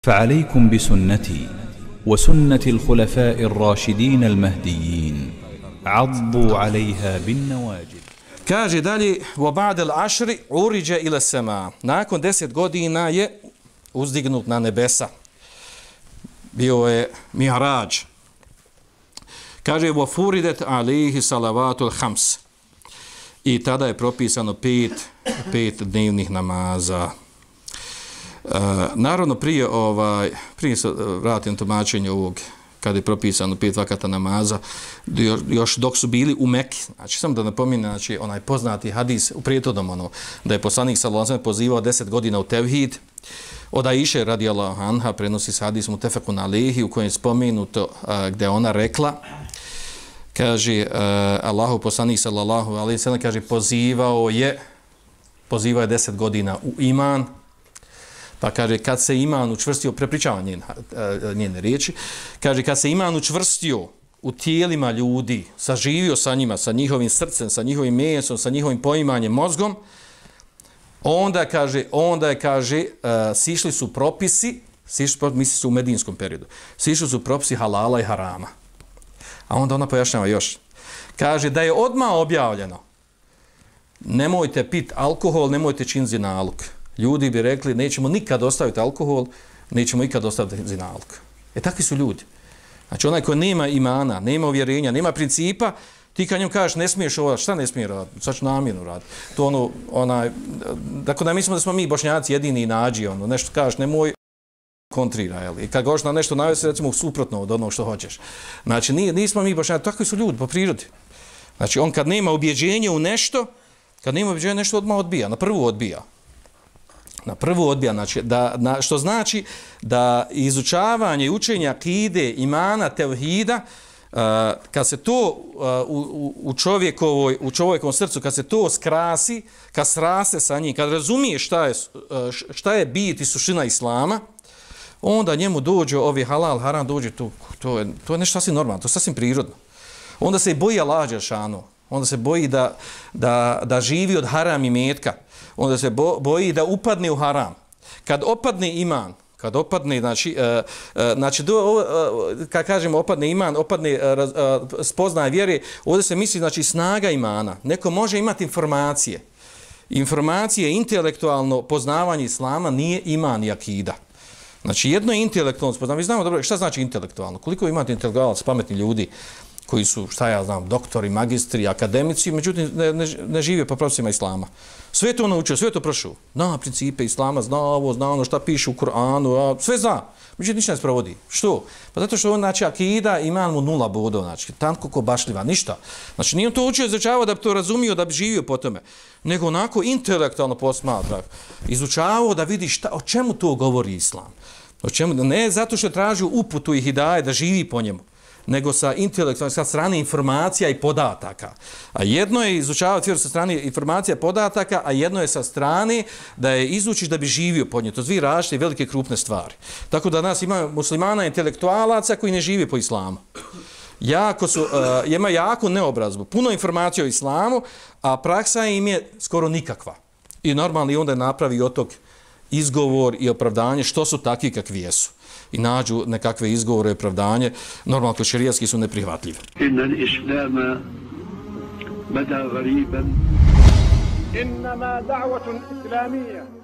فعليكم بسنتي وسنة الخلفاء الراشدين المهديين عضوا عليها بالنواجذ. Kaže dalje, وَبَعْدَ الْعَشْرِ عُرِجَ إِلَى السَّمَاءِ. Nakon 10 godina je uzdignut na nebesa. Bio je mi'rađ. Kaže, وَفُرِدَتْ عَلَيْهِ صَلَوَاتُ الْخَمْسِ. I tada je propisano pet dnevnih namaza. Naravno, prije se vratim tumačenju ovog, kada je propisano 5 vakata namaza, još dok su bili u Meki. Znači, samo da napominjem, znači, onaj poznati hadis u prijetodom, da je poslanik sallallahu alejhi ve sellem pozivao 10 godina u tevhid. Od Aiše radijallahu anha prenosi se hadis mutefekun alejhi u kojem je spomenuto gdje ona rekla, kaže, Allahu poslanik sallallahu alejhi ve sellem kaže, pozivao je 10 godina u iman. Pa kaže, kad se iman učvrstio, prepričava njene riječi, kaže, kad se iman učvrstio u tijelima ljudi, saživio sa njima, sa njihovim srcem, sa njihovim mesom, sa njihovim poimanjem, mozgom, onda je, kaže, sišli su propisi, misli su u medinskom periodu, sišli su propisi halala i harama. A onda ona pojašnjava još. Kaže, da je odmah objavljeno, nemojte pit alkohol, nemojte čin zinaluk. Ljudi bi rekli, nećemo nikad ostaviti alkohol, nećemo nikad ostaviti zinaluk. Takvi su ljudi. Znači, onaj koji nema imana, nema uvjerenja, nema principa, ti kad njom kažeš, ne smiješ ovo, šta ne smije raditi? Sad ću namjerno raditi. To dakle, da mislimo da smo mi Bošnjaci jedini nađi, nešto kažeš, nemoj, kontrira, jel? I kad goš na nešto navesti, recimo, suprotno od onog što hoćeš. Znači, nismo mi Bošnjaci, takvi su ljudi po prirodi. Znači, on kad nema ubjeđenja u nešto, odmah odbija, na prvu odbija. Znači, što znači da izučavanje i učenje akide, imana, tevhida, kad se to u čovjekovom srcu, kad se to skrasi, kad sraste sa njim, kad razumije šta je bit i suština islama, onda njemu dođe ovi halal, haram, dođe to je nešto sasvim normalno, to je sasvim prirodno. Onda se i boji Allaha dželešanu, onda se boji da živi od haram i metka, onda se boji da upadne u haram. Kad opadne iman, kad kažemo opadne iman, opadne spoznaje vjere, ovdje se misli, znači, snaga imana. Neko može imati informacije. Informacije, intelektualno poznavanje islama nije iman i akida. Znači, jedno je intelektualno spoznavanje. Mi znamo dobro šta znači intelektualno. Koliko imate intelektualac, pametni ljudi koji su, šta ja znam, doktori, magistri, akademici, međutim ne žive po propisima islama. Sve to naučio, sve to prošao. Zna principe islama, zna ovo, zna ono šta piše u Kur'anu, sve zna. Međutim, ništa ne sprovodi. Što? Pa zato što on, znači, akida ima mu 0 bodova, znači, tanko ko bašljiva, ništa. Znači, nije on to učio izučavao da bi to razumio, da bi živio po tome, nego onako intelektualno posmatra, izučavao da vidi o čemu to govori islam. Ne zato što traži uputu i hidaje da živi po njemu, nego sa intelektualne, sa strane informacija i podataka. A jedno je izučavati vjeru sa strane informacija i podataka, a jedno je sa strane da je izučiš da bi živio po njoj. To su dvije različite velike krupne stvari. Tako da nas ima muslimana intelektualaca koji ne živi po islamu. Ima jako neobrazbu, puno informacija o islamu, a praksa im je skoro nikakva. I normalno onda napravi od tog izgovor i opravdanje što su takvi kakvi jesu. I nađu nekakve izgovore i opravdanje, normalno kod šerijatski su neprihvatljive. Inna al-islama bada gariban. Innama da'watun islamiyya